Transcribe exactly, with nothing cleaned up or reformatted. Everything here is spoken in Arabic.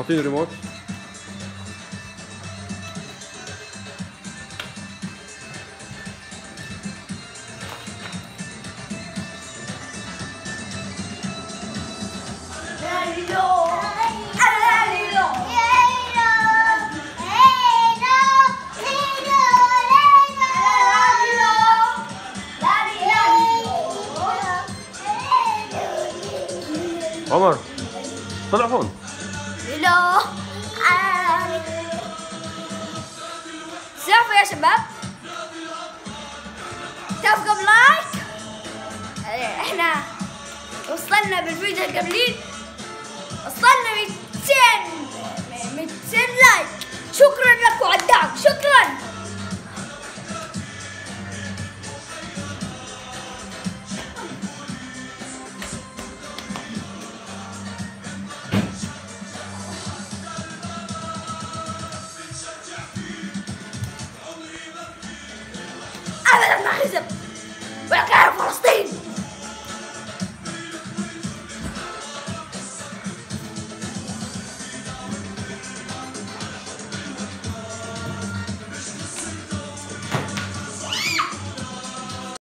اعطيني ريموت. عمر طلع هون. لا شوفوا يا شباب، تعرفوا قبل لايك احنا وصلنا بالفيديو القبلين وصلنا مئتين لايك. شكرا لكم.